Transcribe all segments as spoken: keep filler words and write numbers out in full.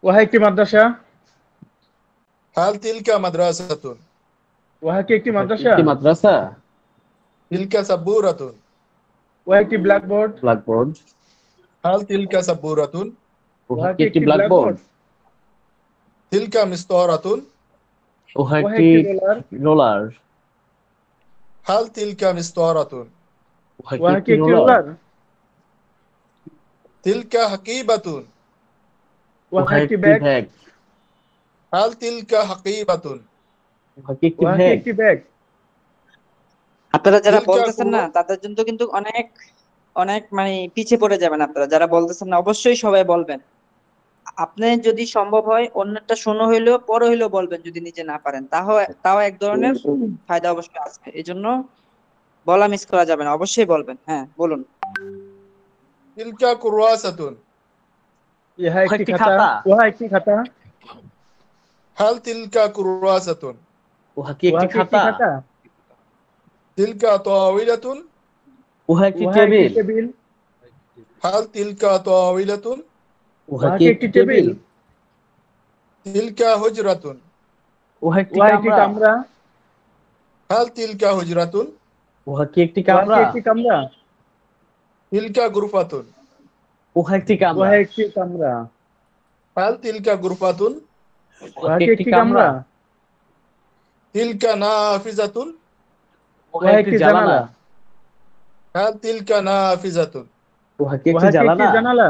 উহা একটি মাদ্রাসা। হাল তিলকা মাদ্রাসাতুন। উহা কি একটি মাদ্রাসা? একটি মাদ্রাসা। তিলকা সাব্বুরাতুন। উহা একটি ব্ল্যাকবোর্ড। ব্ল্যাকবোর্ড। হাল তিলকা সাব্বুরাতুন। উহা কি একটি ব্ল্যাকবোর্ড? তিলকা মিসতারাতুন। উহা উহা একটি একটি রোলার। রোলার। হাল তিলকা মিসতারাতুন। উহা কি উহা কি একটি একটি রোলার? রোলার? তিলকা হাকিবাতুন। উহা উহা একটি একটি ব্যাগ। ব্যাগ। হাল তিলকা হাকিবাতুন। উহা কি একটি উহা কি ব্যাগ? একটি ব্যাগ? আপনারা যারা তিলকা বলতেছেন না কুরু- তাদের জন্য কিন্তু অনেক অনেক মানে পিছিয়ে পড়ে যাবেন। আপনারা যারা বলতেছেন না অবশ্যই সবাই বলবেন। আপনি যদি সম্ভব হয় অন্যটা শোনো হইলেও পরে হইলেও বলবেন, যদি নিজে না পারেন তাও তাও এক ধরনের ফায়দা অবশ্যই আছে। এই জন্য বলা মিস করা যাবে না, অবশ্যই বলবেন। হ্যাঁ বলুন। তিলকা কুরওয়াসাতুন। ইহা উহা একটি একটি খাতা। খাতা। উহা একটি খাতা। হাল তিলকা কুরওয়াসাতুন। উহা কি উহা একটি কি একটি খাতা? খাতা? তিলকা তাওয়িলাতুন। উহা একটি উহা একটি টেবিল। টেবিল। হাল তিলকা তাওয়িলাতুন। উহা উহা কি কি একটি একটি টেবিল? টেবিল? তিলকা হুজরাতুন। উহা একটি উহা একটি কামরা। কামরা। হাল তিলকা হুজরাতুন। উহা কি একটি উহা কি কামরা? একটি কামরা? তিলকা গুরফাতুন। উহা একটি কামরা। উহা একটি কামরা। হাল তিলকা গুরফাতুন। উহা উহা কি কি একটি একটি কামরা? কামরা? তিলকা নাফিজাতুন। উহা উহা একটি একটি জানালা। জানালা। হাল তিলকা নাফিজাতুন। উহা কি একটি উহা কি একটি জানালা? জানালা?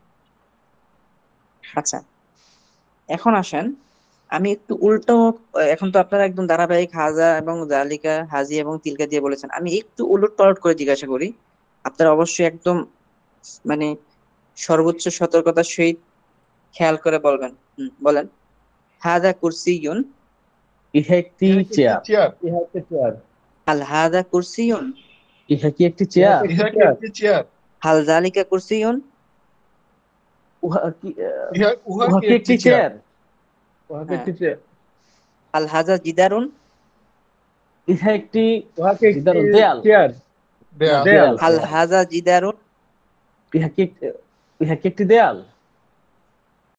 আচ্ছা, এখন আসেন আমি একটু উল্টো। এখন তো আপনারা একদম ধারাবাহিক হাজা এবং জালিকা, হাজি এবং তিলকা দিয়ে বলেছেন, আমি একটু উলট পালট করে জিজ্ঞাসা করি। আপনারা অবশ্যই একদম মানে সর্বোচ্চ সতর্কতার সহিত খেয়াল করে বলবেন। হুম, বলেন। হাদা কুরসিয়ুন। ইহা একটি ইহা কি একটি চেয়ার। চেয়ার? ইহা একটি চেয়ার। হাল হাদা কুরসিয়ুন। ইহা কি একটি ইহা চেয়ার? কি একটি ইহা কি চেয়ার? একটি চেয়ার? হাল জালিকা কুরসিয়ুন। উহা কি আহ, ইহা উহা উহা কি কি একটি একটি চেয়ার? চেয়ার? উহা কি হ্যাঁ। একটি চেয়ার? হাল হাজা জিদারুন। ইহা একটি উহা কি একটি জিদারুন, দেয়াল। চেয়ার? দেয়াল। দেয়াল। হাল হাজা জিদারুন। ইহা কি ইহা কি একটি দেয়াল?